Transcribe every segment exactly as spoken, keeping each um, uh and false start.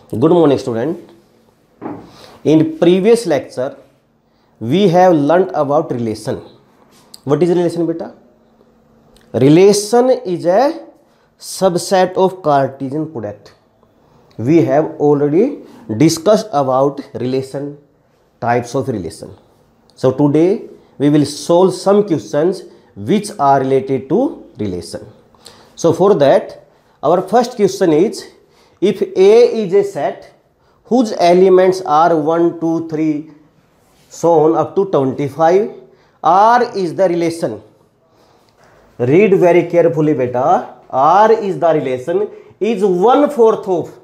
Good morning, student. In previous lecture, we have learnt about relation. What is relation, beta? Relation is a subset of Cartesian product. We have already discussed about relation, types of relation. So today we will solve some questions which are related to relation. So for that, our first question is, if A is a set whose elements are one, two, three, so on up to twenty-five, R is the relation. Read very carefully, beta. R is the relation is one fourth of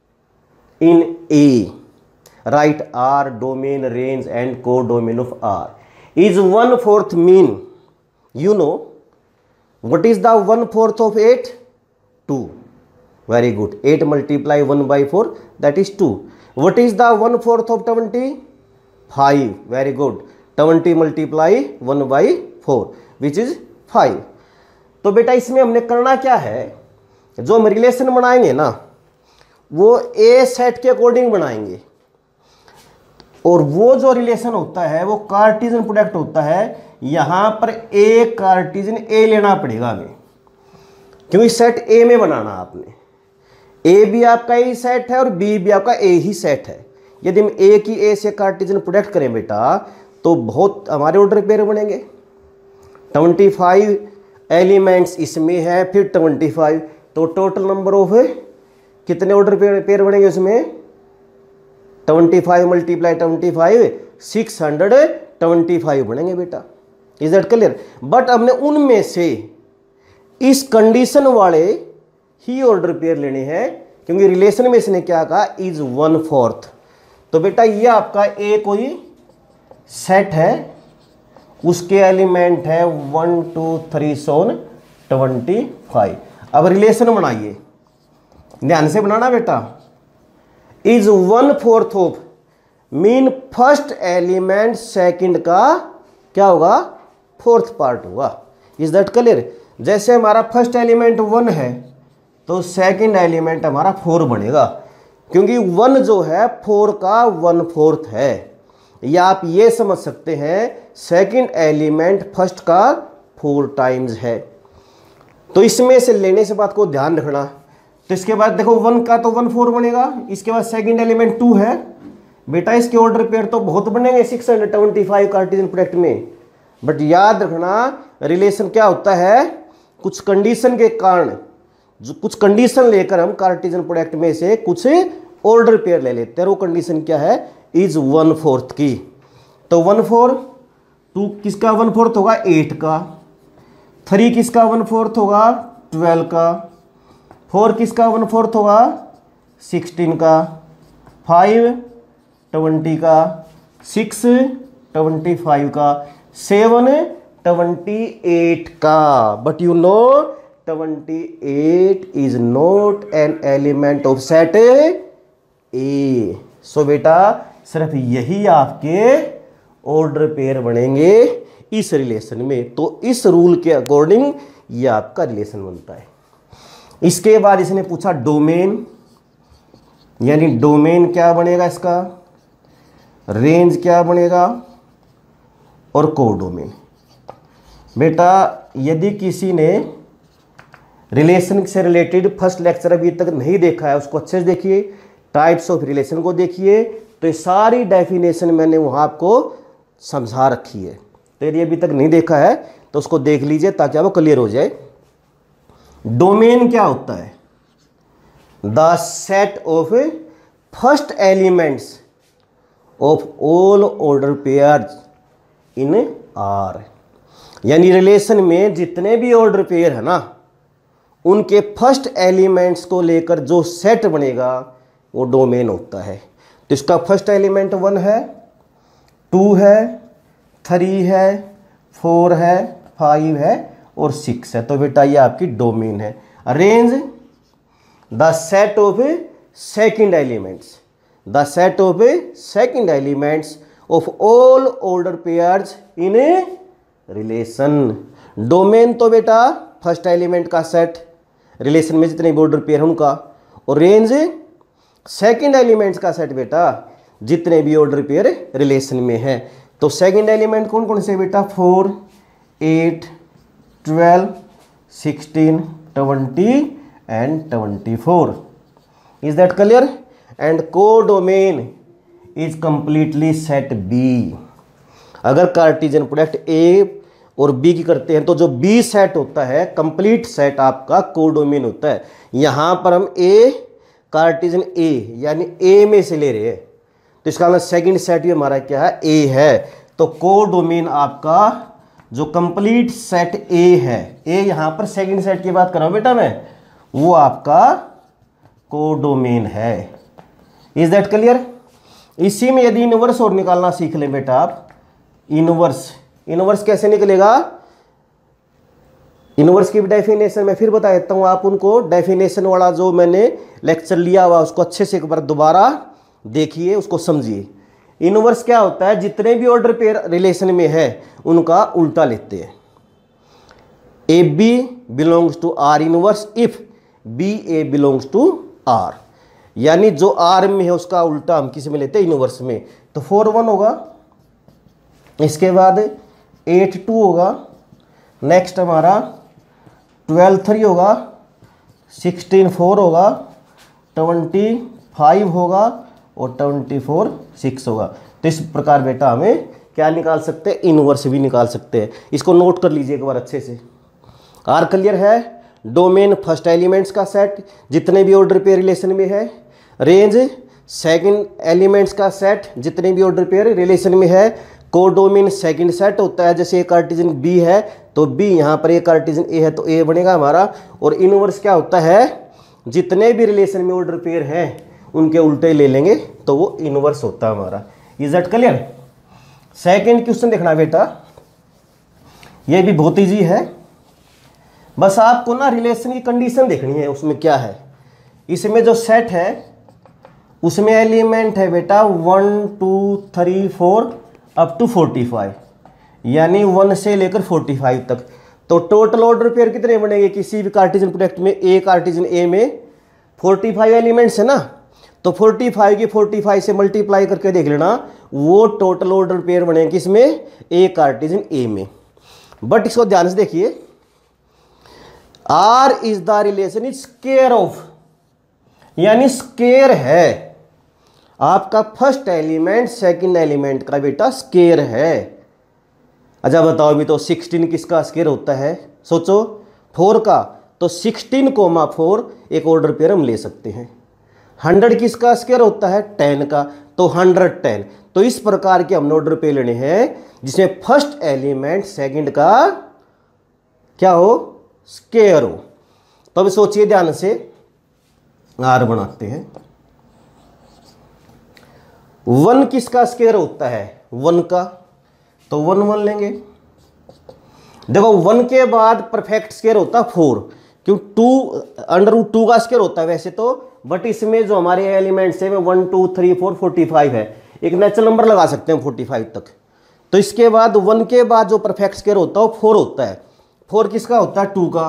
in A. Write R, domain, range and codomain of R. Is one fourth mean? You know what is the one fourth of eight? two. Very good. eight multiply one by four, that is two. What is the one fourth of twenty? five. Very good. twenty multiply one by four, which is five. तो बेटा इसमें हमने करना क्या है, जो हम relation बनाएंगे ना वो ए सेट के अकॉर्डिंग बनाएंगे, और वो जो रिलेशन होता है वो कार्टेशियन प्रोडक्ट होता है. यहां पर ए कार्टेशियन ए लेना पड़ेगा हमें, क्योंकि सेट ए में बनाना आपने. ए भी आपका ए सेट है और बी भी आपका ए ही सेट है. यदि हम ए की ए से कार्टेशियन प्रोडक्ट करें बेटा तो बहुत हमारे ऑर्डर पेयर बनेंगे. पच्चीस एलिमेंट्स इसमें है, फिर पच्चीस, तो टोटल नंबर ऑफ कितने ऑर्डर पेयर पेयर बनेंगे उसमें? पच्चीस मल्टीप्लाई पच्चीस, सिक्स हंड्रेड ट्वेंटी फाइव बनेंगे बेटा. Is that clear? बट हमने उनमें से इस कंडीशन वाले ही ऑर्डर पेयर लेने हैं, क्योंकि रिलेशन में इसने क्या कहा, इज वन फोर्थ. तो बेटा ये आपका ए कोई सेट है, उसके एलिमेंट है one two three so on twenty five. अब रिलेशन बनाइए, ध्यान से बनाना बेटा. Is one fourth of mean first element second का क्या होगा, फोर्थ पार्ट होगा. Is that clear? जैसे हमारा फर्स्ट एलिमेंट वन है तो सेकंड एलिमेंट हमारा फोर बनेगा, क्योंकि वन जो है फोर का वन फोर्थ है. या आप ये समझ सकते हैं सेकंड एलिमेंट फर्स्ट का फोर टाइम्स है. तो इसमें से लेने से बात को ध्यान रखना. तो इसके बाद देखो वन का तो वन फोर बनेगा, इसके बाद सेकंड एलिमेंट टू है बेटा, इसके ऑर्डर पेयर तो बहुत बनेंगे six hundred twenty five Cartesian product में. बट याद रखना रिलेशन क्या होता है, कुछ कंडीशन के कारण, जो कुछ कंडीशन लेकर हम कार्टेशियन प्रोडक्ट में से कुछ ऑर्डर पेयर ले लेते हैं. वो कंडीशन क्या है, इज वन फोर्थ की. तो वन फोर टू किसका वन फोर्थ होगा, एट का. थ्री किसका वन फोर्थ होगा, ट्वेल्व का. फोर किसका वन फोर्थ होगा, सिक्सटीन का. फाइव ट्वेंटी का. सिक्स ट्वेंटी फाइव का. सेवन ट्वेंटी एट का. But you know twenty eight is not an element of set A. So बेटा सिर्फ यही आपके ऑर्डर पेयर बनेंगे इस रिलेशन में. तो इस रूल के अकॉर्डिंग ये आपका रिलेशन बनता है. इसके बाद इसने पूछा डोमेन, यानी डोमेन क्या बनेगा इसका, रेंज क्या बनेगा और कोडोमेन. बेटा यदि किसी ने रिलेशन से रिलेटेड फर्स्ट लेक्चर अभी तक नहीं देखा है उसको अच्छे से देखिए, टाइप्स ऑफ रिलेशन को देखिए. तो ये सारी डेफिनेशन मैंने वहाँ आपको समझा रखी है. तो यदि अभी तक नहीं देखा है तो उसको देख लीजिए ताकि आपको क्लियर हो जाए. डोमेन क्या होता है, the set of first elements of all order pairs in R. यानी रिलेशन में जितने भी ऑर्डर पेयर है ना उनके फर्स्ट एलिमेंट्स को लेकर जो सेट बनेगा वो डोमेन होता है. तो इसका फर्स्ट एलिमेंट वन है, टू है, थ्री है, फोर है, फाइव है और सिक्स है. तो बेटा ये आपकी डोमेन है. Range the set of second elements, the set of second elements of all order pairs in relation. Domain तो बेटा फर्स्ट एलिमेंट का सेट, रिलेशन में जितने भी ऑर्डर पेयर हैं उनका. और रेंज सेकंड एलिमेंट्स का सेट बेटा जितने भी ऑर्डर पेयर रिलेशन में है। तो सेकंड एलिमेंट कौन कौन से बेटा, four, eight, twelve, sixteen, twenty and twenty four. Is that clear? And codomain is completely set B. अगर कार्टेशियन प्रोडक्ट ए और बी की करते हैं तो जो बी सेट होता है कंप्लीट सेट आपका कोडोमेन होता है। यहां पर हम ए कार्टेशियन ए यानी ए में से ले रहे हैं, तो इसका मतलब सेकंड सेट भी हमारा क्या है, ए है। तो कोडोमेन आपका जो कंप्लीट सेट ए है, ए यहां पर सेकंड सेट की बात कर रहा हूं बेटा मैं, वो आपका कोडोमेन है। Is that clear? इसी में यदि इनवर्स और निकालना सीख लें बेटा आप, इनवर्स इनवर्स कैसे निकलेगा, इनवर्स की डेफिनेशन मैं फिर बता देता हूं, आप उनको डेफिनेशन वाला जो मैंने लेक्चर लिया हुआ उसको अच्छे से एक बार दोबारा देखिए, उसको समझिए। इनवर्स क्या होता है, जितने भी ऑर्डर पेयर रिलेशन में है उनका उल्टा लेते हैं। A B belongs to R inverse if B A belongs to R, यानी जो आर में है उसका उल्टा हम किस में लेते हैं, इनवर्स में। तो फोर वन होगा, इसके बाद एट टू होगा, नेक्स्ट हमारा ट्वेल्व थ्री होगा, सिक्सटीन फोर होगा, ट्वेंटी फाइव होगा और ट्वेंटी फोर सिक्स होगा। तो इस प्रकार बेटा हमें क्या निकाल सकते हैं, इनवर्स भी निकाल सकते हैं। इसको नोट कर लीजिए एक बार अच्छे से। आर क्लियर है? डोमेन फर्स्ट एलिमेंट्स का सेट जितने भी ऑर्डर पेयर रिलेशन में है, रेंज सेकंड एलिमेंट्स का सेट जितने भी ऑर्डर पेयर रिलेशन में है, कोडोमेन सेकंड सेट होता है, जैसे ए कार्टेशियन बी है तो बी यहाँ पर ए कार्टेशियन ए है तो ए बनेगा हमारा। और इनवर्स क्या होता है, जितने भी रिलेशन में ऑर्डर पेयर हैं उनके उल्टे ले लेंगे तो वो इनवर्स होता है हमारा। Is that clear? Second question देखना बेटा, ये भी बहुत ईजी है, बस आपको ना रिलेशन की कंडीशन देखनी है। उसमें क्या है, इसमें जो सेट है उसमें एलिमेंट है बेटा one two three four up to forty five, यानी वन से लेकर फोर्टी फाइव तक। तो टोटल ऑर्डर पेयर कितने बनेंगे किसी भी कार्टेशियन प्रोडक्ट में, ए कार्टेशियन ए में फोर्टी फाइव एलिमेंट्स है ना, तो फोर्टी फाइव की फोर्टी फाइव से मल्टीप्लाई करके देख लेना, वो टोटल ऑर्डर पेयर बनेंगे किसमें, ए कार्टेशियन ए में। बट इसको ध्यान से देखिए, R is the relation is square of, यानी स्क्वायर है आपका फर्स्ट एलिमेंट सेकंड एलिमेंट का बेटा स्क्वायर है। अच्छा बताओ अभी तो सिक्सटीन किसका स्क्वायर होता है, सोचो, फोर का, तो सिक्सटीन कोमा फोर एक ऑर्डर पेयर हम ले सकते हैं। हंड्रेड किसका स्क्वायर होता है, टेन का, तो हंड्रेड टेन। तो इस प्रकार के हमने ऑर्डर पेयर लेने हैं जिसमें फर्स्ट एलिमेंट सेकंड का क्या हो, स्क्वायर हो। तो अब सोचिए ध्यान से, आर बनाते हैं। वन किसका स्क्वायर होता है, वन का, तो वन वन लेंगे। देखो वन के बाद परफेक्ट स्क्वायर होता है फोर, क्यों, टू अंडर रूट टू का स्क्वायर होता है वैसे तो, बट इसमें जो हमारे एलिमेंट्स है one two three four forty five है, एक नेचुरल नंबर लगा सकते हैं फोर्टी फाइव तक। तो इसके बाद वन के बाद जो परफेक्ट स्क्वायर होता है वो फोर होता है। फोर किसका होता है, टू का।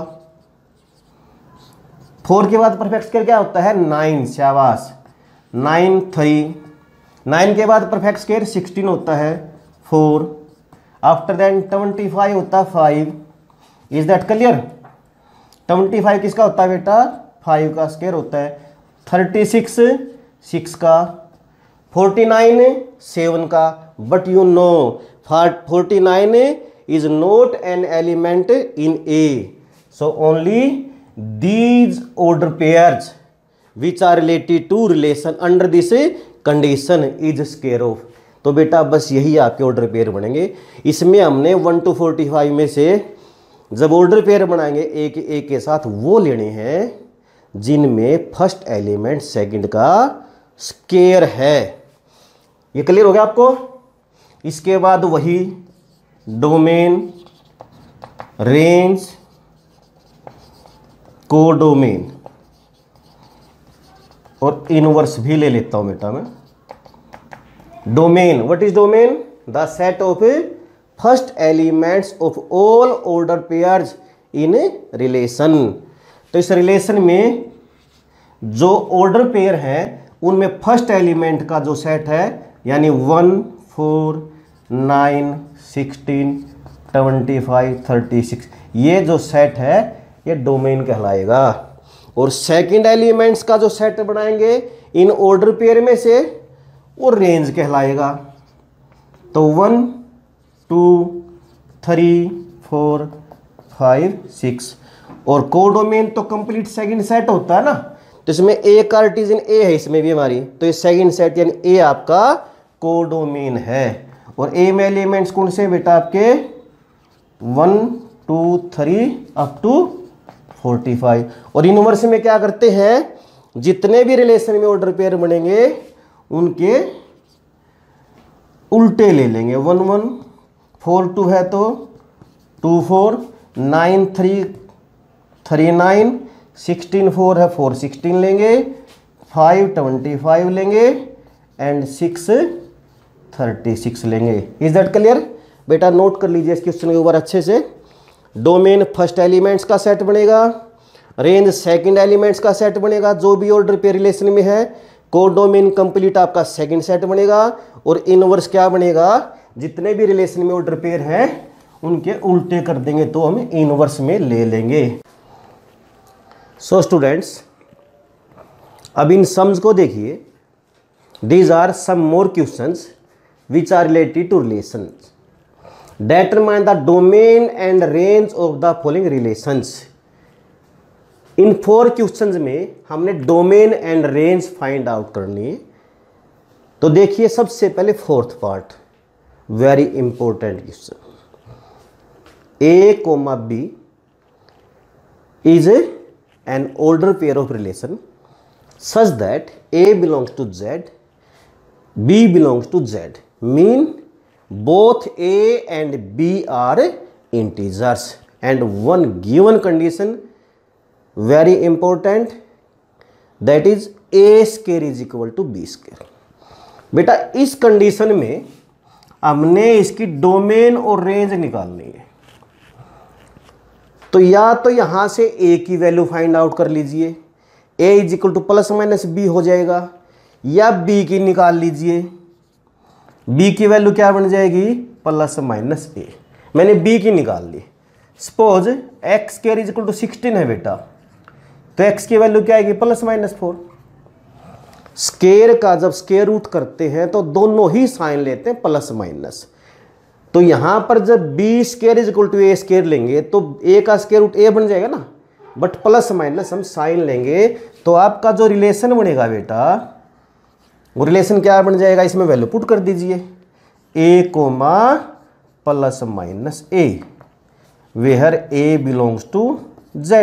फोर के बाद परफेक्ट स्क्वायर क्या होता है, नाइन, शाबाश, नाइन थ्री। नाइन के बाद परफेक्ट स्क्वायर सिक्सटीन होता है, four. After then twenty five होता है five. Is that clear? Twenty five किसका होता है बेटा, फाइव का स्क्वायर होता है। थर्टी सिक्स सिक्स का। फोर्टी नाइन सेवन का। But you know forty nine is not an element in A, so only these order pairs which are related to relation under this condition is square of. तो बेटा बस यही आपके order pair बनेंगे। इसमें हमने one two forty five में से जब ऑर्डर पेयर बनाएंगे एक एक के साथ वो लेने हैं जिनमें फर्स्ट एलिमेंट सेकंड का स्क्वायर है। ये क्लियर हो गया आपको? इसके बाद वही डोमेन, रेंज, कोडोमेन और इनवर्स भी ले लेता हूं बेटा मैं। Domain, what is domain? The set of first elements of all order pairs in relation. तो इस रिलेशन में जो ऑर्डर पेयर हैं उनमें फर्स्ट एलिमेंट का जो सेट है यानी one four nine sixteen twenty five thirty six ये जो सेट है ये डोमेन कहलाएगा। और सेकंड एलिमेंट्स का जो सेट बनाएंगे इन ऑर्डर पेयर में से वो रेंज कहलाएगा। तो one two three four five six और कोडोमेन तो कंप्लीट सेकंड सेट होता है ना, तो इसमें ए कार्टिजन ए है इसमें भी हमारी, तो ये सेकंड सेट यानी ए आपका कोडोमेन है। और ए में एलिमेंट्स कौन से बेटा आपके one two three up to forty five. और इनवर्स में क्या करते हैं, जितने भी रिलेशन में ऑर्डर पेयर बनेंगे उनके उल्टे ले लेंगे। वन वन फोर टू है तो two four, nine three three nine, sixteen four है फोर सिक्सटीन लेंगे, फाइव ट्वेंटी फाइव लेंगे एंड सिक्स थर्टी सिक्स लेंगे। इज दैट क्लियर बेटा? नोट कर लीजिए इस क्वेश्चन के ऊपर अच्छे से। डोमेन फर्स्ट एलिमेंट्स का सेट बनेगा, रेंज सेकंड एलिमेंट्स का सेट बनेगा जो भी ऑर्डर पे रिलेशन में है, कोडोमेन कंप्लीट आपका सेकंड सेट बनेगा, और इनवर्स क्या बनेगा, जितने भी रिलेशन में ऑर्डर पेयर हैं उनके उल्टे कर देंगे तो हम इनवर्स में ले लेंगे। सो स्टूडेंट्स अब इन सम्स को देखिए, these are some more questions which are related to relations. Determine the domain and range of the following relations। इन फोर क्वेश्चंस में हमने domain and range find out करनी है। तो देखिए सबसे पहले fourth part, very important question. A comma B is an order pair of relation such that A belongs to Z, B belongs to Z, mean both A and B are integers and one given condition very important, that is A square is equal to B square। बेटा इस condition में हमने इसकी domain और range निकालनी है। तो या तो यहां से A की वैल्यू फाइंड आउट कर लीजिए, A is equal to plus minus B हो जाएगा, या B की निकाल लीजिए, b की वैल्यू क्या बन जाएगी प्लस माइनस ए। मैंने b की निकाल ली। Suppose X square is equal to sixteen है बेटा, तो x की वैल्यू क्या आएगी प्लस माइनस फोर। स्क्वायर का जब स्क्वायर रूट करते हैं तो दोनों ही साइन लेते हैं प्लस माइनस। तो यहां पर जब b square is equal to A square लेंगे तो a का स्क्वायर रूट a बन जाएगा ना, बट प्लस माइनस हम साइन लेंगे तो आपका जो रिलेशन बनेगा बेटा वो रिलेशन क्या बन जाएगा, इसमें वैल्यू पुट कर दीजिए a comma plus minus A, where a belongs to z।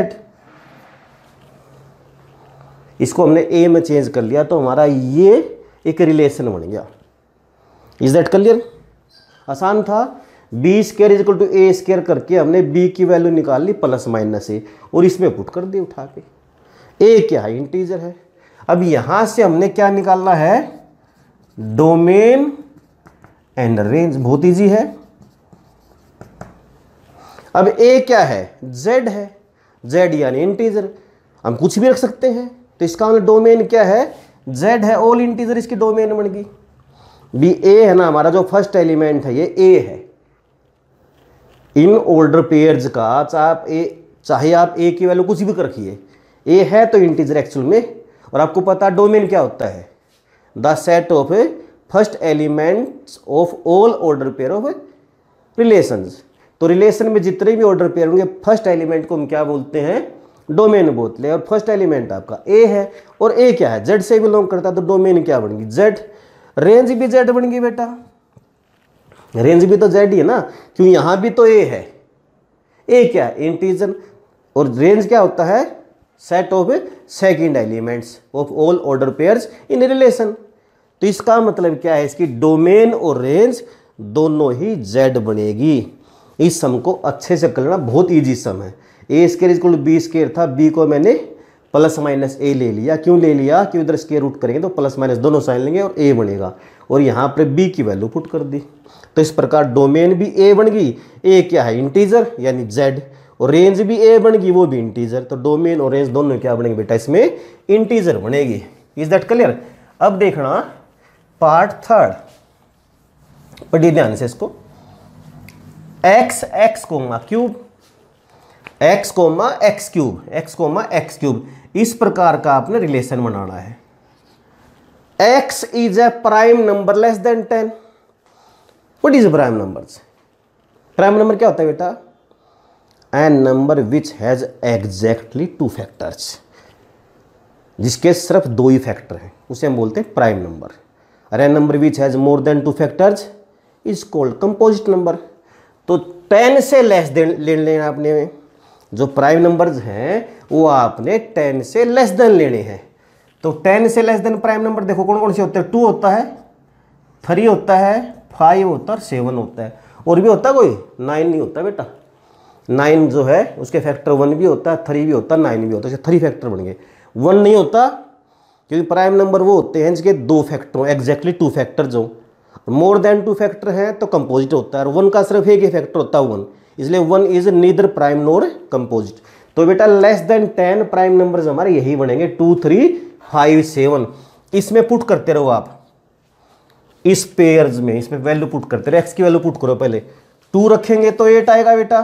इसको हमने a में चेंज कर लिया तो हमारा ये एक रिलेशन बन गया। Is that clear? आसान था। b square is equal to A square करके हमने b की वैल्यू निकाल ली प्लस माइनस ए और इसमें पुट कर दी उठा के। a क्या है, इंटीजर है। अब यहां से हमने क्या निकालना है, डोमेन एंड रेंज। बहुत इजी है। अब a क्या है, z है, z यानी इंटीजर, हम कुछ भी रख सकते हैं। तो इसका मतलब डोमेन क्या है, z है, ऑल इंटीजर इसकी डोमेन बन गई। बी a है ना, हमारा जो फर्स्ट एलिमेंट है ये a है। इन ऑर्डर पेयर्स का चाहे आप a चाहे आप a की वैल्यू कुछ भी रखिए, a है तो इंटीजर एक्चुअल में। और आपको पता डोमेन क्या होता है, the set of first elements of all order pair of relations. तो रिलेशन में जितने भी ऑर्डर पेयर होंगे फर्स्ट एलिमेंट को हम क्या बोलते हैं, डोमेन बोलते हैं। और फर्स्ट एलिमेंट आपका ए है और ए क्या है, जेड से बिलोंग करता है, तो डोमेन क्या बन गई, जेड। रेंज भी जेड बन गई बेटा, रेंज भी तो जेड ही है ना, क्यों यहां भी तो ए है। ए क्या है, इंटीजर, और रेंज क्या होता है, set of second elements of all order pairs in relation. तो इसका मतलब क्या है, इसकी डोमेन और रेंज दोनों ही जेड बनेगी। इस सम को अच्छे से कर लेना, बहुत इजी सम है। A square equal to B square था, बी को मैंने प्लस माइनस ए ले लिया। क्यों ले लिया, क्यों इधर स्क्वायर रूट करेंगे तो प्लस माइनस दोनों साइन लेंगे और ए बनेगा, और यहाँ पर बी की वैल्यू पुट कर दी। तो इस प्रकार डोमेन भी ए बन गई, ए क्या है इंटीजर यानी जेड, और रेंज भी ए बन गई वो भी इंटीजर। तो डोमेन और रेंज दोनों क्या बनेंगे बेटा, इसमें इंटीजर बनेगी। Is that clear? अब देखना पार्ट थर्ड, पढ़िए ध्यान से इसको। X X comma cube, X comma X cube, X comma X cube, इस प्रकार का आपने रिलेशन बनाना है। X is a prime number less than ten. What is prime numbers? Prime number क्या होता है बेटा? An number which has exactly two factors, जिसके सिर्फ दो ही फैक्टर हैं, उसे हम बोलते हैं प्राइम नंबर। और an number which has more than two factors is called composite number. तो टेन से लेस देन ले लेना आपने, जो प्राइम नंबर्स हैं वो आपने टेन से लेस देन लेने हैं। तो टेन से लेस देन प्राइम नंबर देखो कौन कौन से होते हैं? टू होता है, थ्री होता है, फाइव होता है और सेवन होता है। और भी होता है कोई? नाइन नहीं होता बेटा। नाइन जो है उसके फैक्टर वन भी होता है, थ्री भी होता है, नाइन भी होता है। थ्री फैक्टर बन गए। वन नहीं होता क्योंकि प्राइम नंबर वो होते हैं जिसके दो फैक्टर हो, एग्जैक्टली टू फैक्टर जो। मोर देन टू फैक्टर है तो कंपोजिट होता है, और वन का सिर्फ एक ही फैक्टर होता है वन, इसलिए one is neither prime nor composite. तो बेटा less than ten prime numbers हमारे यही बनेंगे, टू थ्री फाइव सेवन। इसमें पुट करते रहो आप, इस पेयर्स में, इसमें वैल्यू पुट करते रहो। एक्स की वैल्यू पुट करो पहले, टू रखेंगे तो एट आएगा बेटा।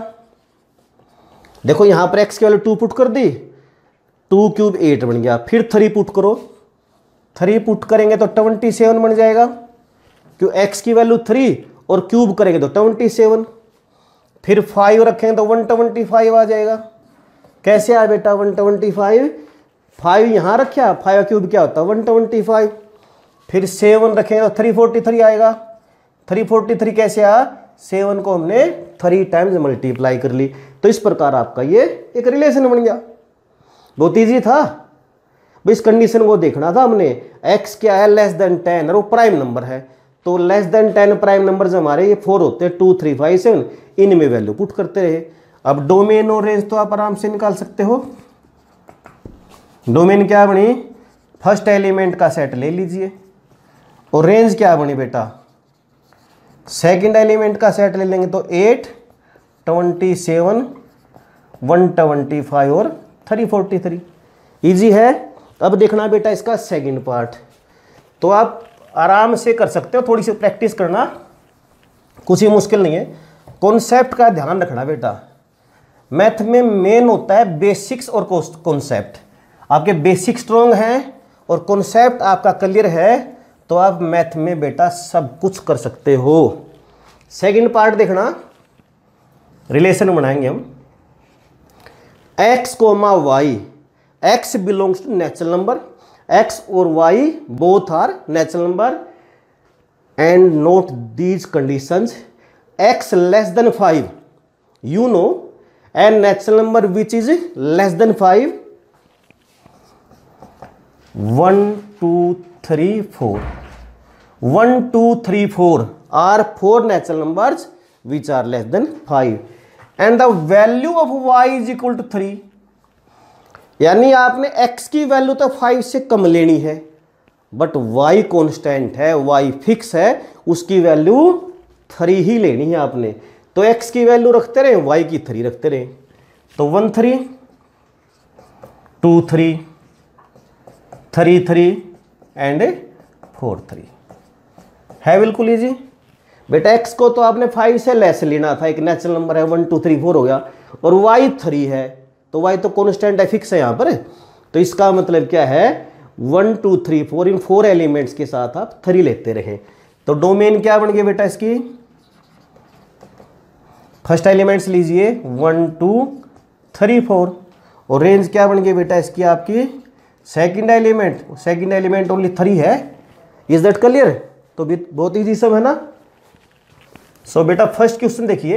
देखो यहां पर एक्स की वैल्यू टू पुट कर दी, टू क्यूब एट बन गया। फिर थ्री पुट करो, थ्री पुट करेंगे तो ट्वेंटी सेवन बन जाएगा, क्यों एक्स की वैल्यू थ्री और क्यूब करेंगे तो ट्वेंटी सेवन। फिर फाइव रखेंगे तो वन ट्वेंटी फाइव आ जाएगा। कैसे आया बेटा वन ट्वेंटी फाइव? फाइव यहाँ रखा, फाइव क्यूब क्या होता है? One twenty five. फिर सेवन रखेंगे तो थ्री फोर्टी थ्री आएगा। थ्री फोर्टी थ्री कैसे आया? सेवन को हमने थ्री टाइम्स मल्टीप्लाई कर ली। तो इस प्रकार आपका ये एक रिलेशन बन गया। बहुत ईजी था। भाई इस कंडीशन को देखना था हमने, एक्स क्या है? लेस देन टेन, और वो प्राइम नंबर है। तो less than ten prime numbers हमारे ये फोर होते हैं, टू थ्री फाइव सेवन, इनमें वैल्यू पुट करते रहे। अब डोमेन और रेंज तो आप आराम से निकाल सकते हो। डोमेन क्या बनी? फर्स्ट एलिमेंट का सेट ले लीजिए। और रेंज क्या बनी बेटा? सेकंड एलिमेंट का सेट ले लेंगे तो eight, twenty seven, one twenty five और थ्री फोर्टी थ्री। ईजी है। अब देखना बेटा इसका सेकंड पार्ट, तो आप आराम से कर सकते हो, थोड़ी सी प्रैक्टिस करना, कुछ ही मुश्किल नहीं है। कॉन्सेप्ट का ध्यान रखना बेटा। मैथ में मेन होता है बेसिक्स और कॉन्सेप्ट। आपके बेसिक स्ट्रॉन्ग हैं और कॉन्सेप्ट आपका क्लियर है तो आप मैथ में बेटा सब कुछ कर सकते हो। सेकंड पार्ट देखना, रिलेशन बनाएंगे हम। x comma y, x belongs to natural number, x और y both are natural number and note these conditions. x less than five, you know, and natural number which is less than five, one two three four, one two three four are four natural numbers which are less than five and the value of y is equal to three. यानी आपने x की value तो five से कम लेनी है, but y constant है, y fix है, उसकी वैल्यू थ्री ही लेनी है आपने। तो x की वैल्यू रखते रहे, y की थ्री रखते रहे। तो one three, two three, three three and four three है। बिल्कुल इजी बेटा। x को तो आपने फाइव से लेस लेना था, एक नेचुरल नंबर है, वन टू थ्री फोर हो गया, और y थ्री है, तो y तो कांस्टेंट है, फिक्स है यहाँ पर। तो इसका मतलब क्या है? वन टू थ्री फोर, इन फोर एलिमेंट्स के साथ आप थ्री लेते रहे। तो डोमेन क्या बन गया बेटा इसकी? फर्स्ट एलिमेंट्स लीजिए वन टू थ्री फोर, और रेंज क्या बन गई बेटा इसकी आपकी? Second element, second element only three है। Is that clear? तो भी बहुत इजी सब है ना। सो so, बेटा फर्स्ट क्वेश्चन देखिए,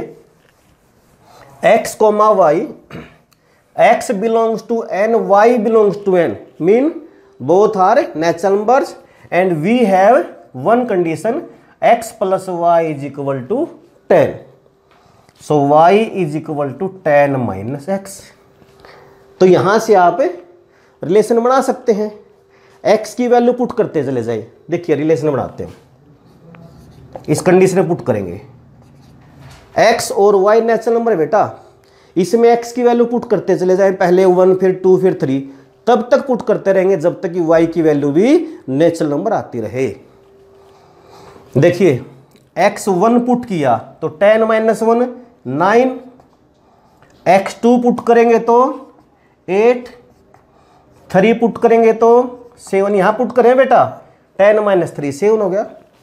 x comma y, x belongs to n, y belongs to n, mean both are natural numbers and we have one condition, x plus y is equal to ten. So y is equal to ten minus x. तो यहां से आप relation बना सकते हैं। x की value put करते चले जाए। देखिए रिलेशन बनाते हैं, इस कंडीशन में पुट करेंगे। x और y नेचुरल नंबर है बेटा, इसमें x की वैल्यू पुट करते चले जाए, पहले वन फिर टू फिर थ्री, तब तक पुट करते रहेंगे जब तक कि y की वैल्यू भी नेचुरल नंबर आती रहे। देखिए एक्स वन पुट किया तो ten minus one nine, x two put करेंगे तो एट, थ्री पुट करेंगे तो सेवन, यहां पुट करें बेटा टेन माइनस थ्री सेवन हो गया,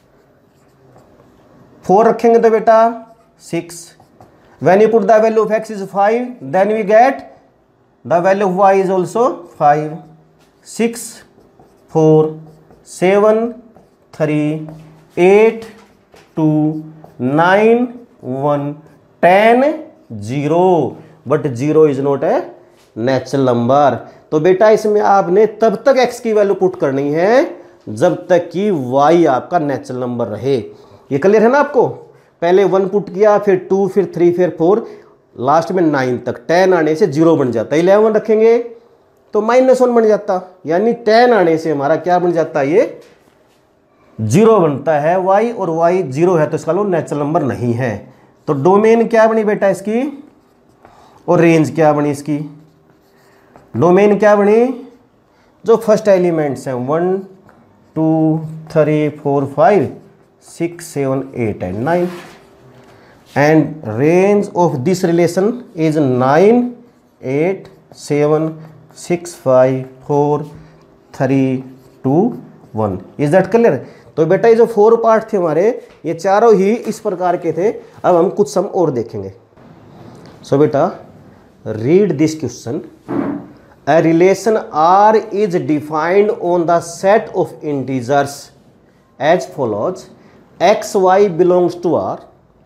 फोर रखेंगे तो बेटा six, when you put the value of x is five then we get the value of y is also five, six four seven three eight two nine one ten zero, but zero is not a natural number. तो बेटा इसमें आपने तब तक x की value put करनी है जब तक कि y आपका नेचुरल नंबर रहे। ये क्लियर है ना आपको? पहले वन पुट किया, फिर टू, फिर थ्री, फिर फोर, लास्ट में नाइन तक, टेन आने से जीरो बन जाता है, इलेवन रखेंगे तो माइनस वन बन जाता, यानी टेन आने से हमारा क्या बन जाता है, ये जीरो बनता है y, और y जीरो है तो इसका लो नेचुरल नंबर नहीं है। तो डोमेन क्या बनी बेटा इसकी, और रेंज क्या बनी इसकी? डोमेन क्या बनी, जो फर्स्ट एलिमेंट्स हैं one two three four five six seven eight and nine, and range of this relation is nine eight seven six five four three two one. Is that clear? तो बेटा ये जो four part थे हमारे, ये चारों ही इस प्रकार के थे। अब हम कुछ सम और देखेंगे। सो so, बेटा read this question, a relation R is defined on the set of integers as follows: x y belongs to R,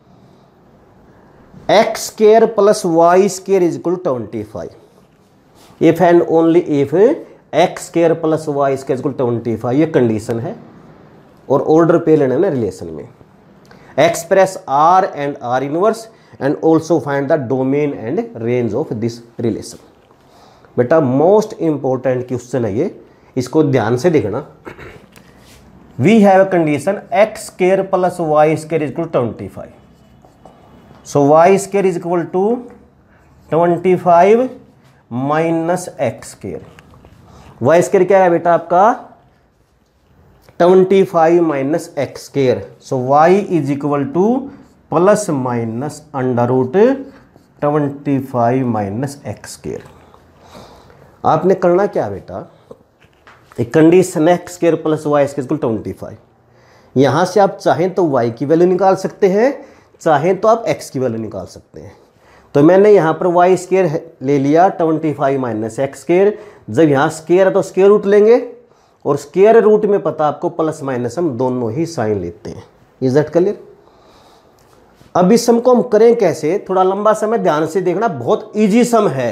x square plus y square is equal to twenty-five, if and only if x square plus y square is equal to twenty-five। ये condition है और order पे लेना है ना relation में। Express R and R inverse and also find the domain and range of this relation. बेटा most important question है ये, इसको ध्यान से देखना। We have a condition x square plus y square is equal to twenty five, so y square is equal to twenty five minus x square. Y square क्या है बेटा आपका twenty five minus x square, so y is equal to plus minus under root twenty five minus x square. आपने करना क्या बेटा, एक condition x square plus y square equal twenty five, यहाँ से आप चाहें तो y की वैल्यू निकाल सकते हैं, चाहें तो आप x की वैल्यू निकाल सकते हैं। तो मैंने यहाँ पर वाई स्क्वायर ले लिया twenty five minus x square, जब यहाँ स्क्वायर है तो स्क्वायर रूट लेंगे, और स्क्वायर रूट में पता आपको प्लस माइनस हम दोनों ही साइन लेते हैं। Is that clear? अब इस सम को हम करें कैसे, थोड़ा लंबा समय ध्यान से देखना, बहुत ईजी सम है।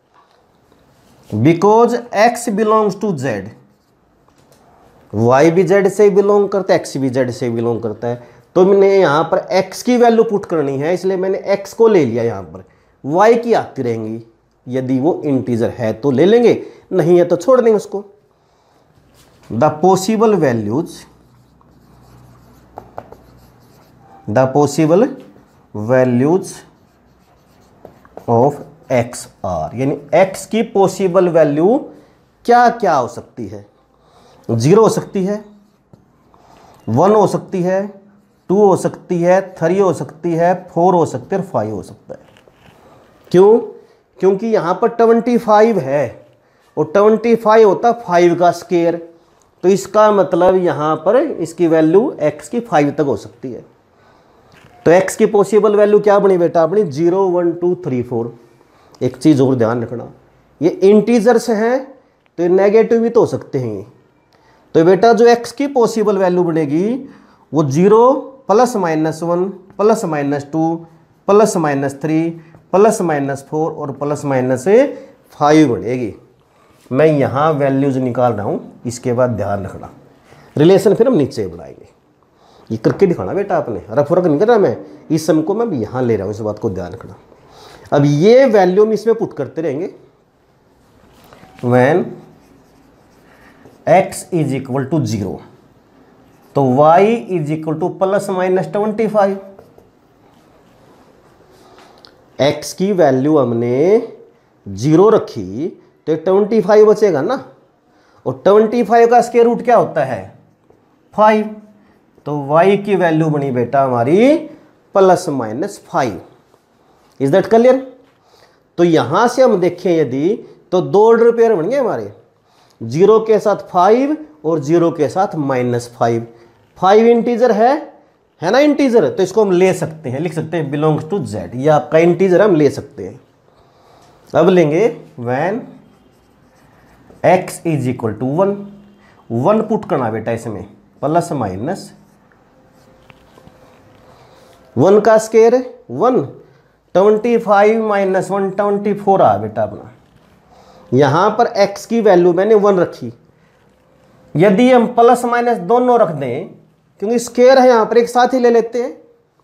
Because x belongs to z, y भी z से बिलोंग करता है, x भी z से बिलोंग करता है, तो मैंने यहाँ पर x की वैल्यू पुट करनी है, इसलिए मैंने x को ले लिया। यहाँ पर y की आती रहेंगी, यदि वो इंटीजर है तो ले लेंगे, नहीं है तो छोड़ देंगे उसको। The possible values the possible values of x are, यानी x की पॉसिबल वैल्यू क्या क्या हो सकती है? जीरो हो सकती है, वन हो सकती है, टू हो सकती है, थ्री हो सकती है, फोर हो सकती है और फाइव हो सकता है। क्यों? क्योंकि यहाँ पर ट्वेंटी फाइव है और ट्वेंटी फाइव होता फाइव का स्क्वायर, तो इसका मतलब यहाँ पर इसकी वैल्यू x की फाइव तक हो सकती है। तो x की पॉसिबल वैल्यू क्या बनी बेटा अपनी? Zero one two three four. एक चीज़ और ध्यान रखना, ये इंटीजर्स हैं तो ये नेगेटिव भी तो हो सकते हैं। तो बेटा जो x की पॉसिबल वैल्यू बनेगी वो zero plus minus one plus minus two plus minus three plus minus four और प्लस माइनस फाइव बनेगी। मैं यहाँ वैल्यूज निकाल रहा हूँ, इसके बाद ध्यान रखना, रिलेशन फिर हम नीचे बढ़ाएंगे। ये करके दिखाना बेटा आपने, रफ रख नहीं कर रहा मैं, इस सम को मैं यहाँ ले रहा हूँ, इस बात को ध्यान रखना। अब ये वैल्यू हम इसमें पुट करते रहेंगे। When x is equal to zero तो y is equal to plus minus twenty five. X की वैल्यू हमने जीरो रखी तो ट्वेंटी फाइव बचेगा ना, और ट्वेंटी फाइव का स्क्वायर रूट क्या होता है फाइव, तो y की वैल्यू बनी बेटा हमारी plus minus five. Is that clear? तो यहां से हम देखें यदि तो दो ऑर्डर पेयर बन गए हमारे, जीरो के साथ फाइव और जीरो के साथ माइनस फाइव। फाइव इंटीजर है है ना इंटीजर, तो इसको हम ले सकते हैं, लिख सकते हैं बिलोंग्स टू जेड, ये आपका इंटीजर हम ले सकते हैं। अब लेंगे when x is equal to one, one put करना बेटा इसमें, प्लस माइनस वन का square one, twenty five minus one twenty four आ बेटा अपना। यहां पर x की वैल्यू मैंने वन रखी, यदि हम प्लस माइनस दोनों रख दें, क्योंकि स्क्वायर है यहां पर एक साथ ही ले लेते हैं,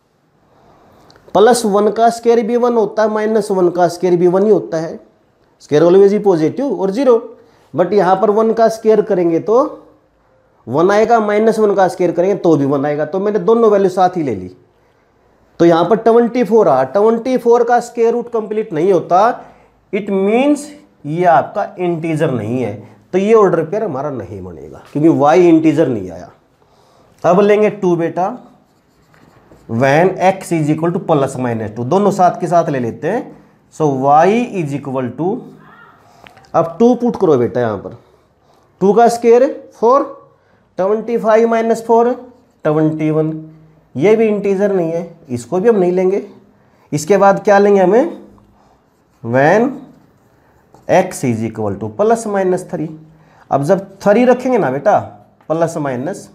प्लस वन का स्क्वायर भी वन होता है, माइनस वन का स्क्वायर भी वन ही होता है, स्क्वायर ऑलवेज ही पॉजिटिव और जीरो, बट यहां पर वन का स्क्वायर करेंगे तो वन आएगा, माइनस वन का स्क्वायर करेंगे तो भी वन आएगा, तो मैंने दोनों वैल्यू साथ ही ले ली। तो यहां पर ट्वेंटी फोर आ, ट्वेंटी फोर का स्क्वायर रूट कंप्लीट नहीं होता, इट मीन्स ये आपका इंटीजर नहीं है, तो ये ऑर्डर पेयर हमारा नहीं बनेगा क्योंकि y इंटीजर नहीं आया। अब लेंगे टू बेटा, when x is equal to plus minus two, दोनों साथ के साथ ले लेते हैं, so y is equal to, अब टू पुट करो बेटा यहां पर, टू का square four, twenty five minus four twenty one, ये भी इंटीजर नहीं है, इसको भी हम नहीं लेंगे। इसके बाद क्या लेंगे हमें, when x is equal to plus minus three. अब जब थ्री रखेंगे ना बेटा, प्लस माइनस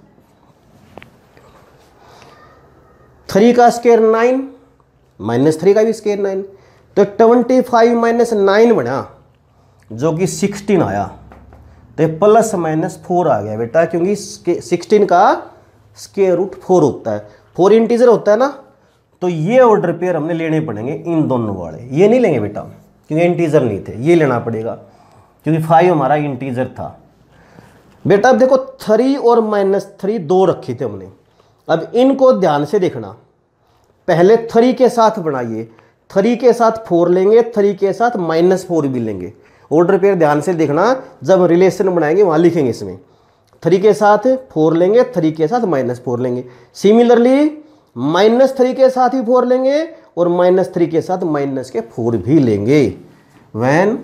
थ्री का स्क्वायर नाइन, माइनस थ्री का भी स्क्वायर नाइन, तो ट्वेंटी फाइव माइनस नाइन बना जो कि सिक्सटीन आया, तो प्लस माइनस फोर आ गया बेटा, क्योंकि सिक्सटीन का स्क्वायर रूट फोर होता है, फोर इंटीजर होता है ना, तो ये ऑर्डर पेयर हमने लेने पड़ेंगे इन दोनों वाले, ये नहीं लेंगे बेटा क्योंकि इंटीजर नहीं थे, ये लेना पड़ेगा क्योंकि फाइव हमारा इंटीजर था। बेटा अब देखो थ्री और माइनस थ्री दो रखे थे हमने, अब इनको ध्यान से देखना, पहले थ्री के साथ बनाइए, थ्री के साथ फोर लेंगे, थ्री के साथ माइनस फोर भी लेंगे, ऑर्डर पेयर ध्यान से देखना, जब रिलेशन बनाएंगे वहां लिखेंगे इसमें, थ्री के साथ फोर लेंगे, थ्री के साथ माइनस फोर लेंगे, सिमिलरली माइनस थ्री के साथ भी फोर लेंगे और माइनस थ्री के साथ माइनस के फोर भी लेंगे। When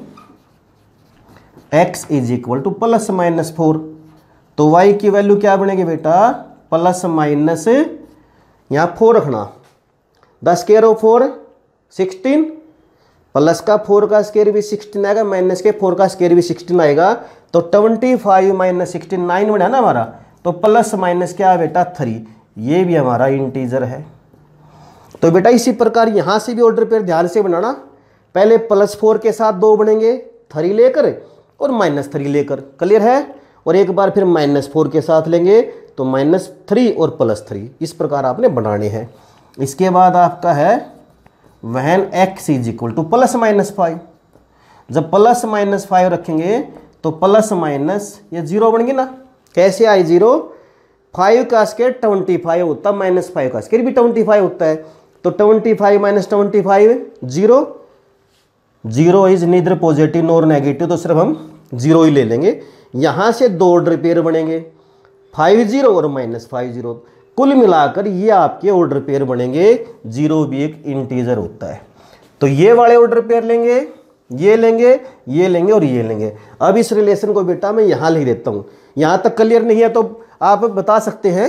x is equal to plus minus four, तो y की वैल्यू क्या बनेगी बेटा, प्लस माइनस यहां फोर रखना, the square of four sixteen, plus का फोर का स्क्वायर भी सिक्सटीन आएगा, माइनस के फोर का स्क्वायर भी सिक्सटीन आएगा, तो twenty five minus sixteen nine बना ना हमारा, तो प्लस माइनस क्या है बेटा थ्री, ये भी हमारा इंटीजर है। तो बेटा इसी प्रकार यहां से भी ऑर्डर पेयर ध्यान से बनाना, पहले प्लस फोर के साथ दो बनेंगे, थ्री लेकर और माइनस थ्री लेकर, क्लियर है, और एक बार फिर माइनस फोर के साथ लेंगे तो माइनस थ्री और प्लस थ्री, इस प्रकार आपने बनाने हैं। इसके बाद आपका है when x is equal to plus minus five, जब प्लस माइनस फाइव रखेंगे तो प्लस माइनस ये जीरो बन गए ना, कैसे आए जीरो, फाइव का स्क्वायर ट्वेंटी फाइव होता है, माइनस फाइव का स्क्वायर भी ट्वेंटी फाइव होता है, तो twenty five minus twenty five zero, zero is neither positive nor negative, तो सिर्फ हम जीरो ही ले लेंगे। यहां से दो ऑर्डर पेयर बनेंगे, फाइव जीरो और माइनस फाइव जीरो, कुल मिलाकर ये आपके ऑर्डर पेयर बनेंगे, जीरो भी एक इंटीजर होता है, तो ये वाले ऑर्डर पेयर लेंगे, ये लेंगे, ये लेंगे और ये लेंगे। अब इस रिलेशन को बेटा मैं यहां लिख देता हूं, यहां तक क्लियर नहीं है तो आप बता सकते हैं।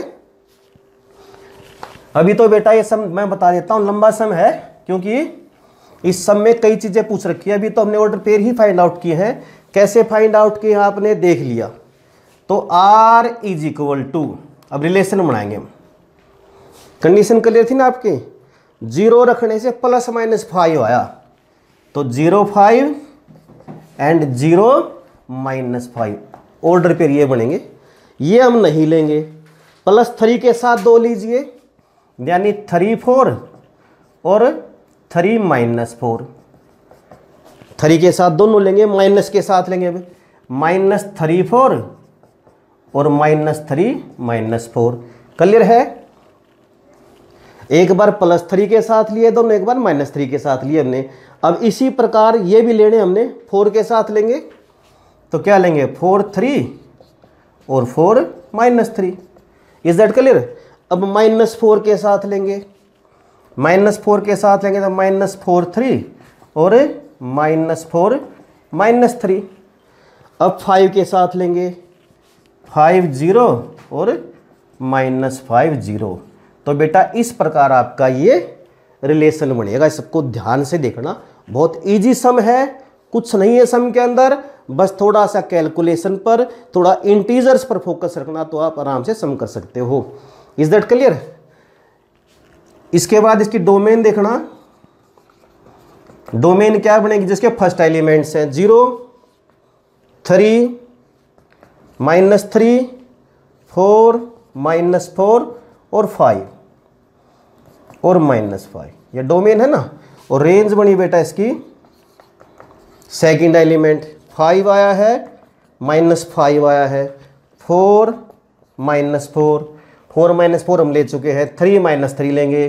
अभी तो बेटा ये सम मैं बता देता हूं, लंबा सम है क्योंकि इस सम में कई चीजें पूछ रखी है, अभी तो हमने ऑर्डर पेयर ही फाइंड आउट किए हैं, कैसे फाइंड आउट किए आपने देख लिया। तो r इज इक्वल टू, अब रिलेशन बनाएंगे हम, कंडीशन क्लियर थी ना आपके, जीरो रखने से प्लस माइनस फाइव आया, तो zero five and zero minus five, order pair ये बनेंगे, ये हम नहीं लेंगे, प्लस थ्री के साथ दो लीजिए, यानी थ्री फोर और थ्री माइनस फोर, थ्री के साथ दोनों लेंगे, माइनस के साथ लेंगे, माइनस थ्री फोर और minus three minus four, clear है। एक बार प्लस थ्री के साथ लिए दोनों, एक बार माइनस थ्री के साथ लिए हमने। अब इसी प्रकार ये भी लेने हमने, फोर के साथ लेंगे, तो क्या लेंगे फोर थ्री और four minus three. Is that clear? अब माइनस फोर के साथ लेंगे, माइनस फोर के साथ लेंगे तो माइनस फोर थ्री और माइनस फोर माइनस थ्री। अब फाइव के साथ लेंगे, फाइव जीरो और माइनस फाइव जीरो। तो बेटा इस प्रकार आपका ये रिलेशन बनेगा। सबको ध्यान से देखना, बहुत इजी सम है, कुछ नहीं है सम के अंदर, बस थोड़ा सा कैलकुलेशन पर, थोड़ा इंटीजर्स पर फोकस रखना तो आप आराम से सम कर सकते हो। Is that clear? इसके बाद इसकी डोमेन देखना। डोमेन क्या बनेगी? जिसके फर्स्ट एलिमेंट्स हैं zero, three, minus three, four, minus four और फाइव और माइनस फाइव, ये डोमेन है ना। और रेंज बनी बेटा इसकी सेकंड एलिमेंट, फाइव आया है, माइनस फाइव आया है, four, minus four, four minus four हम ले चुके हैं, थ्री माइनस थ्री लेंगे,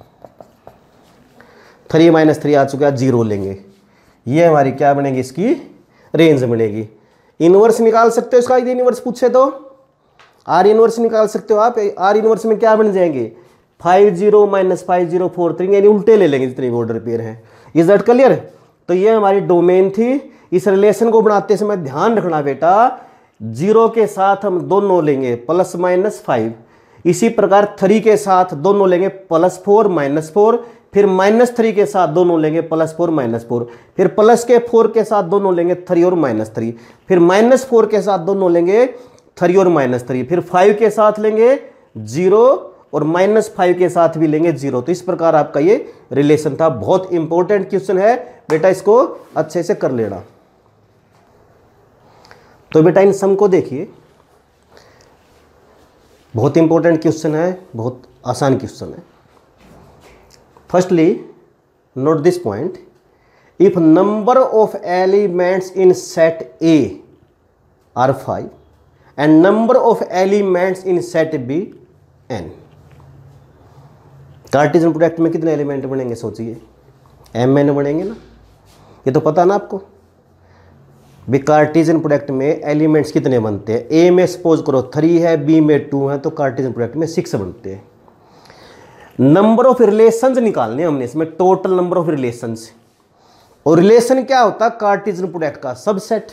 थ्री माइनस थ्री आ चुका है, जीरो लेंगे। ये हमारी क्या बनेगी? इसकी रेंज बनेगी। इनवर्स निकाल सकते हो इसका, यदि इनवर्स पूछे तो आर इनवर्स निकाल सकते हो आप। आर इनवर्स में क्या बन जाएंगे? Five zero minus five zero four three, यानी उल्टे ले लेंगे जितने भी ऑर्डर पेयर हैं। Is that clear? तो ये हमारी डोमेन थी। इस रिलेशन को बनाते समय ध्यान रखना बेटा, जीरो के साथ हम दोनों लेंगे प्लस माइनस फाइव, इसी प्रकार थ्री के साथ दोनों लेंगे प्लस फोर माइनस फोर, फिर माइनस थ्री के साथ दोनों लेंगे प्लस फोर माइनस फोर, फिर प्लस के फोर के साथ दोनों लेंगे थ्री और माइनस थ्री, फिर माइनस फोर के साथ दोनों लेंगे थ्री और माइनस थ्री, फिर फाइव के साथ लेंगे जीरो और माइनस फाइव के साथ भी लेंगे जीरो। तो इस प्रकार आपका ये रिलेशन था। बहुत इंपॉर्टेंट क्वेश्चन है बेटा, इसको अच्छे से कर लेना। तो बेटा इन सम को देखिए, बहुत इंपॉर्टेंट क्वेश्चन है, बहुत आसान क्वेश्चन है। Firstly note this point, if number of elements in set A are five and number of elements in set B n, Cartesian product में कितने एलिमेंट बनेंगे? सोचिए, एम एन बनेंगे ना, ये तो पता ना आपको। भी कार्टेशियन प्रोडक्ट में एलिमेंट्स कितने बनते हैं? ए में सपोज करो थ्री है, बी में टू है, तो कार्टेशियन प्रोडक्ट में सिक्स बनते हैं। नंबर ऑफ रिलेशंस निकालने हमने इसमें, टोटल नंबर ऑफ रिलेशंस। और रिलेशन क्या होता है? कार्टेशियन प्रोडक्ट का सबसेट।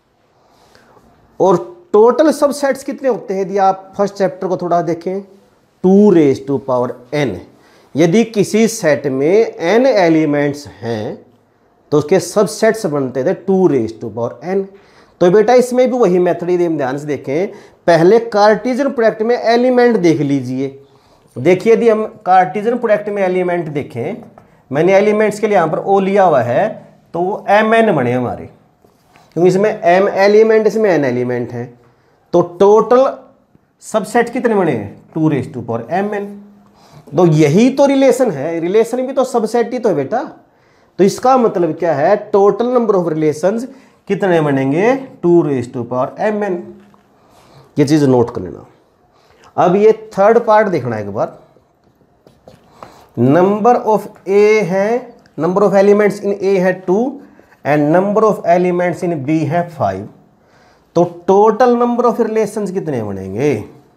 और टोटल सबसेट्स कितने होते हैं? यदि आप फर्स्ट चैप्टर को थोड़ा देखें, two raise to power n. यदि किसी सेट में एन एलिमेंट्स हैं तो उसके सबसेट्स बनते थे two raise to power n. तो बेटा इसमें भी वही मेथड, यदि हम ध्यान से देखें, पहले कार्टेशियन प्रोडक्ट में एलिमेंट देख लीजिए। देखिए यदि हम कार्टेशियन प्रोडक्ट में एलिमेंट देखें, मैंने एलिमेंट्स के लिए यहाँ पर ओ लिया हुआ है, तो वो एम एन बने हमारे, क्योंकि इसमें एम एलिमेंट, इसमें एन एलिमेंट है। तो टोटल सबसेट कितने बने? Two raise to power m n. तो यही तो रिलेशन है, रिलेशन भी तो सबसेट ही तो है बेटा। तो इसका मतलब क्या है? टोटल नंबर ऑफ रिलेशंस कितने बनेंगे? Two raise to power m n. ये चीज नोट कर लेना। अब ये थर्ड पार्ट देखना है एक बार। नंबर ऑफ ए है, number of elements in A है two and number of elements in B है फाइव। तो टोटल नंबर ऑफ रिलेशंस कितने बनेंगे?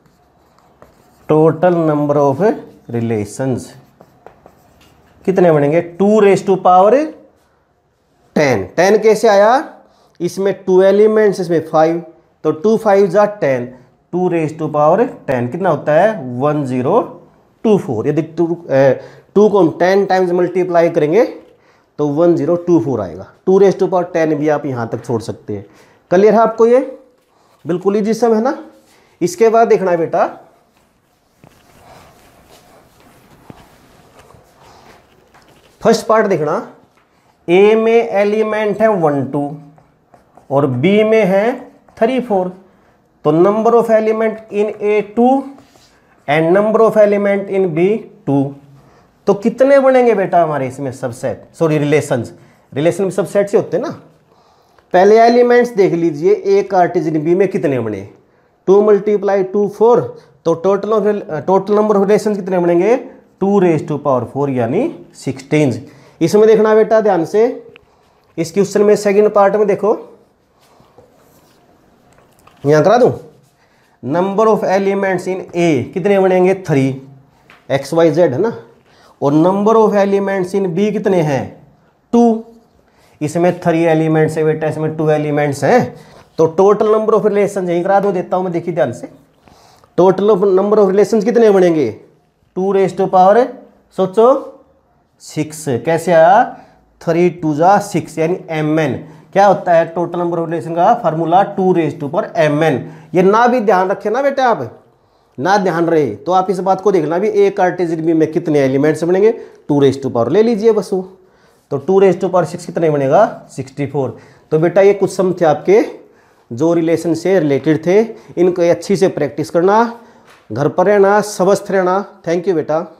टोटल नंबर ऑफ रिलेशंस कितने बनेंगे? Two raise to power ten. Ten कैसे आया? इसमें टू एलिमेंट्स, इसमें फाइव, तो टू फाइव जा ten, two raise to power ten कितना होता है? One zero two four. यदि टू टू को हम टेन टाइम्स मल्टीप्लाई करेंगे तो वन जीरो टू फोर आएगा। Two raise to power ten भी आप यहाँ तक छोड़ सकते हैं। क्लियर है आपको? ये बिल्कुल इजी सम है ना। इसके बाद देखना है बेटा, फर्स्ट पार्ट देखना, ए में एलिमेंट है वन टू और बी में है थ्री फोर। तो number of element in A two and number of element in B two. तो कितने बनेंगे बेटा हमारे इसमें सबसेट, सॉरी रिलेशंस। रिलेशन में सबसेट से होते हैं ना। पहले एलिमेंट्स देख लीजिए, ए कार्टेशियन बी में कितने बने? टू मल्टीप्लाई टू फोर, तो total of total number of relations कितने बनेंगे? Two raise to power four यानी सिक्सटीन। इसमें देखना बेटा ध्यान से, इस क्वेश्चन में सेकंड पार्ट में देखो, यहाँ करा दूँ, number of elements in A कितने बनेंगे, थ्री, एक्स वाई जेड है ना, और number of elements in B कितने हैं, टू। इसमें थ्री एलिमेंट्स है बेटा, इसमें टू एलिमेंट्स हैं, तो टोटल नंबर ऑफ रिलेशन यही करा दो, देता हूँ मैं, देखिए ध्यान से। टोटल नंबर ऑफ रिलेशन कितने बनेंगे, टू रेज टू पावर, सोचो, सिक्स। कैसे आया, थ्री टू जा सिक्स, यानी एम एन क्या होता है टोटल नंबर ऑफ रिलेशन का फार्मूला, टू रेज टू पर एम एन। ये ना भी ध्यान रखे ना बेटा, आप ना ध्यान रहे तो आप इस बात को देखना भी एक कार्टेशियन बीम में कितने एलिमेंट्स बनेंगे, टू रेज टू पावर ले लीजिए बस वो, तो two raise to power six कितने बनेगा, सिक्सटी फोर। तो बेटा ये कुछ सम थे आपके जो रिलेशन से रिलेटेड थे, इनको अच्छी से प्रैक्टिस करना, घर पर रहना, स्वस्थ रहना। थैंक यू बेटा।